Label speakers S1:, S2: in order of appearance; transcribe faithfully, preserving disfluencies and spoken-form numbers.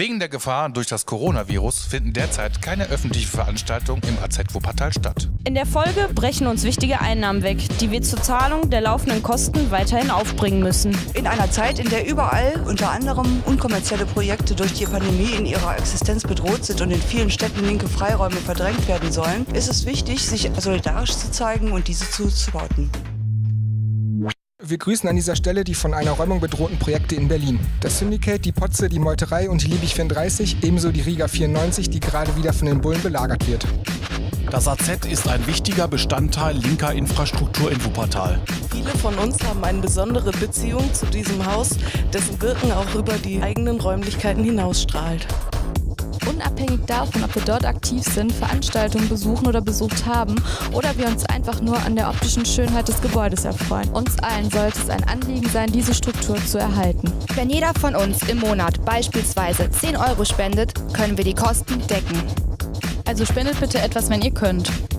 S1: Wegen der Gefahr durch das Coronavirus finden derzeit keine öffentlichen Veranstaltungen im A Z Wuppertal statt.
S2: In der Folge brechen uns wichtige Einnahmen weg, die wir zur Zahlung der laufenden Kosten weiterhin aufbringen müssen.
S3: In einer Zeit, in der überall unter anderem unkommerzielle Projekte durch die Pandemie in ihrer Existenz bedroht sind und in vielen Städten linke Freiräume verdrängt werden sollen, ist es wichtig, sich solidarisch zu zeigen und diese zu supporten.
S4: Wir grüßen an dieser Stelle die von einer Räumung bedrohten Projekte in Berlin. Das Syndicate, die Potze, die Meuterei und die Liebig vierunddreißig, ebenso die Riga vierundneunzig, die gerade wieder von den Bullen belagert wird.
S5: Das A Z ist ein wichtiger Bestandteil linker Infrastruktur in Wuppertal.
S6: Viele von uns haben eine besondere Beziehung zu diesem Haus, dessen Wirken auch über die eigenen Räumlichkeiten hinausstrahlt.
S7: Unabhängig davon, ob wir dort aktiv sind, Veranstaltungen besuchen oder besucht haben oder wir uns einfach nur an der optischen Schönheit des Gebäudes erfreuen. Uns allen sollte es ein Anliegen sein, diese Struktur zu erhalten.
S8: Wenn jeder von uns im Monat beispielsweise zehn Euro spendet, können wir die Kosten decken.
S7: Also spendet bitte etwas, wenn ihr könnt.